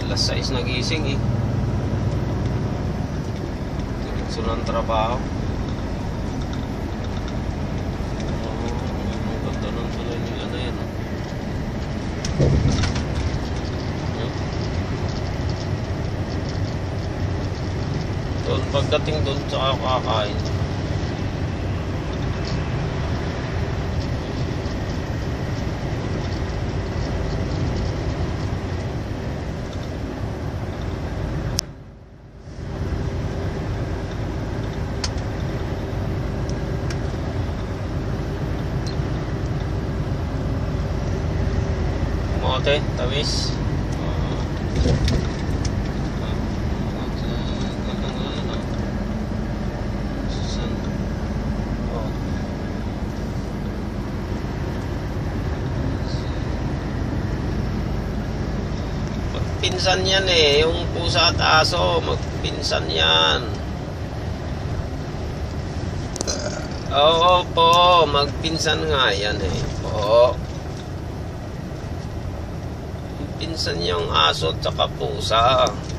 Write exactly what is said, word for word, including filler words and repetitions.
alas sais nagising eh. Diretso ng trabaho. Oh, ang ganda ng tulay nila na yan. Hmm? Doon, pagdating doon, tsaka kakain. Okay, tawis. Magpinsan yan eh, yung pusa at aso, magpinsan yan. Oo po, magpinsan nga yan eh. Po. Pinsan yung aso at saka pusa.